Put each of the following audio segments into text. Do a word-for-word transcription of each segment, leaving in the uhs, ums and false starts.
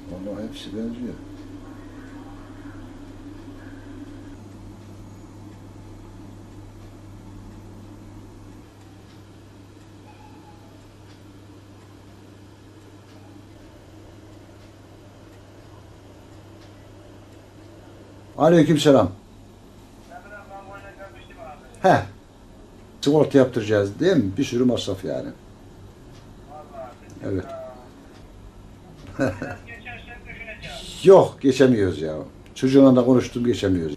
Vallahi hepsi benziyor. Aleykümselam. He. Sigorta yaptıracağız değil mi? Bir sürü masraf yani. Evet. Yok, geçemiyoruz ya. Çocuğuna da konuştum, geçemiyoruz.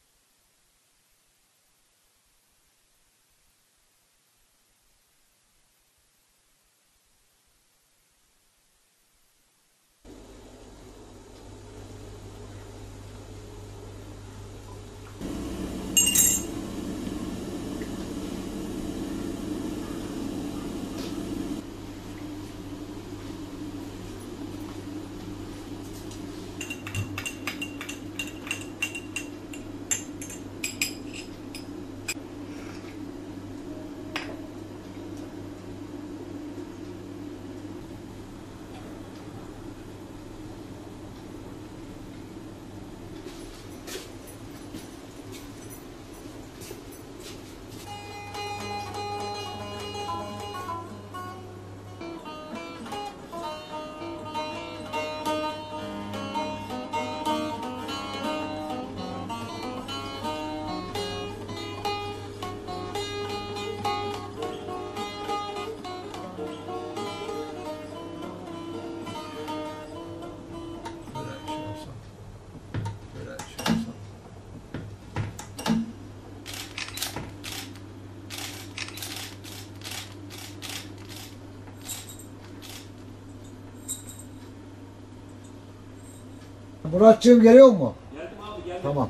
Muratcığım geliyor mu? Geldim abi geldim. Tamam.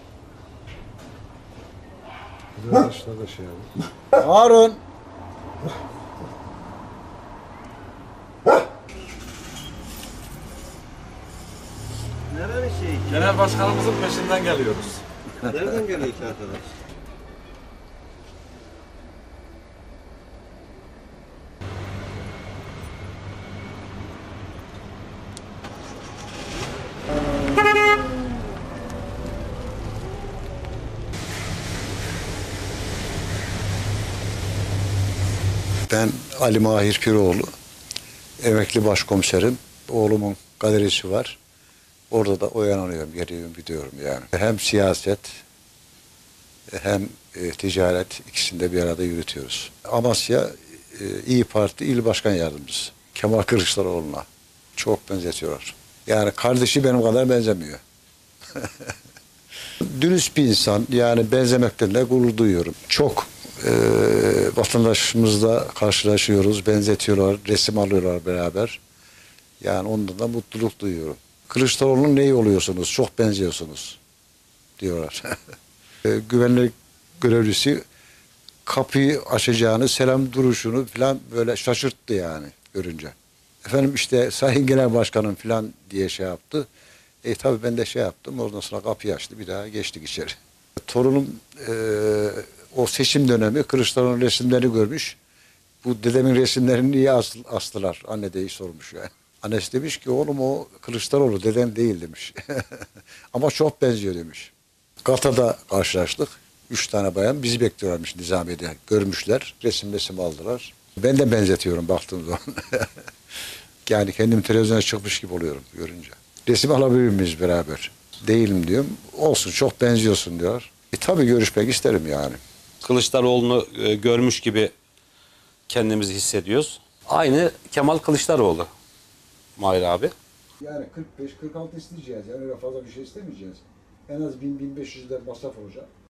Arkadaşlar da şey abi. Harun. Nereli şey? Genel başkanımızın peşinden geliyoruz. Nereden geliyor ki arkadaş? Ben Ali Mahir Piroğlu, emekli başkomiserim. Oğlumun galerisi var. Orada da oyalanıyorum, geliyorum, gidiyorum yani. Hem siyaset hem e, ticaret ikisini de bir arada yürütüyoruz. Amasya e, İyi Parti İl Başkan Yardımcısı Kemal Kılıçdaroğlu'na çok benzetiyorlar. Yani kardeşi benim kadar benzemiyor. Dürüst bir insan, yani benzemekten de gurur duyuyorum. Çok e, vatandaşımızla karşılaşıyoruz, benzetiyorlar, resim alıyorlar beraber. Yani ondan da mutluluk duyuyorum. Kılıçdaroğlu'nun neyi oluyorsunuz, çok benziyorsunuz diyorlar. e, güvenlik görevlisi kapıyı açacağını, selam duruşunu falan böyle şaşırttı yani görünce. Efendim işte Sayın Genel Başkanım falan diye şey yaptı. E tabii ben de şey yaptım. Oradan sonra kapıyı açtı. Bir daha geçtik içeri. Torunum e, o seçim dönemi Kılıçdaroğlu'nun resimlerini görmüş. Bu dedemin resimlerini niye as astılar? Anne de sormuş yani. Annesi demiş ki oğlum o Kılıçdaroğlu deden değil demiş. Ama çok benziyor demiş. Gata'da karşılaştık. Üç tane bayan bizi bekliyorlarmış Nizamiye'de. Görmüşler. Resim resim aldılar. Ben de benzetiyorum baktığım zaman. Yani kendim televizyona çıkmış gibi oluyorum görünce. Resim alabilir miyiz beraber? Değilim diyorum. Olsun çok benziyorsun diyor. E tabii görüşmek isterim yani. Kılıçdaroğlu'nu e, görmüş gibi kendimizi hissediyoruz. Aynı Kemal Kılıçdaroğlu Mahir abi. Yani kırk beş kırk altı isteyeceğiz. Yani öyle fazla bir şey istemeyeceğiz. En az bin bin beş yüz de masraf olacak.